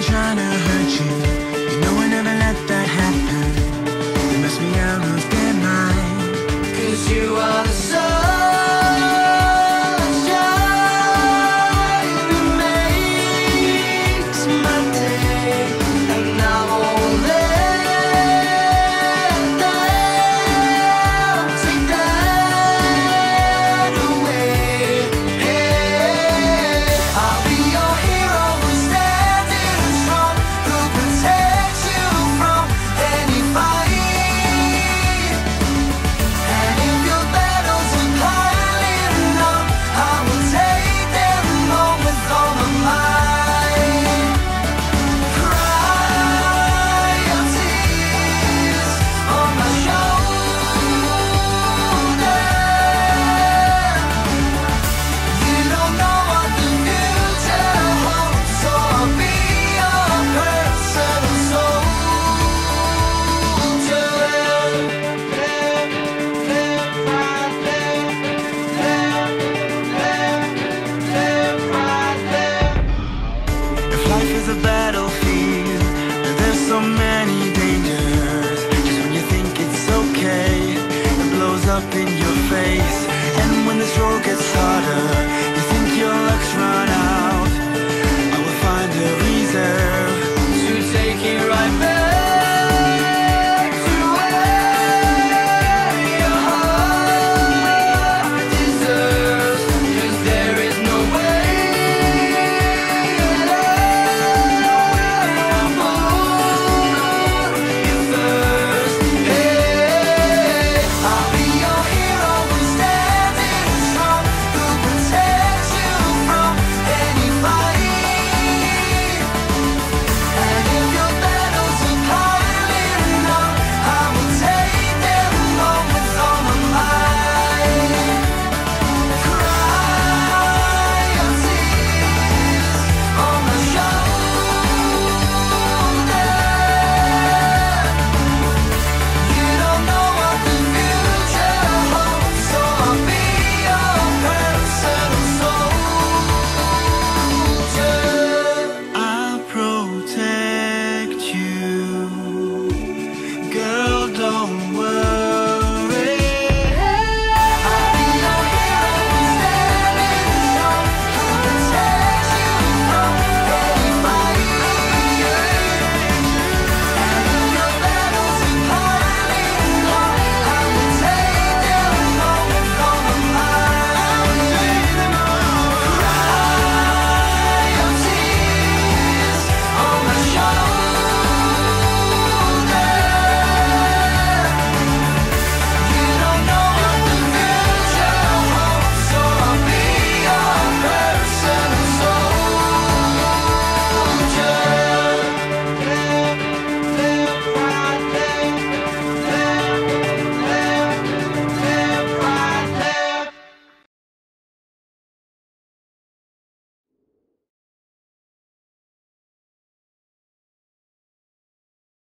trying to hurt you. You know I never let that happen. They mess me out of their mind. 'Cause you are the sunshine that makes my day. And I won't let them take that away. Hey, I'll be your hero who's standing strong, who protects you from any fight. And if your battles are piling up, I will take them on with all of mine. Cry your tears on my shoulder. You don't know what the future holds, so I'll be your personal soldier. If life is a battlefield, there's so many dangers. Just when you think it's okay, it blows up in your face. And when this road gets hard,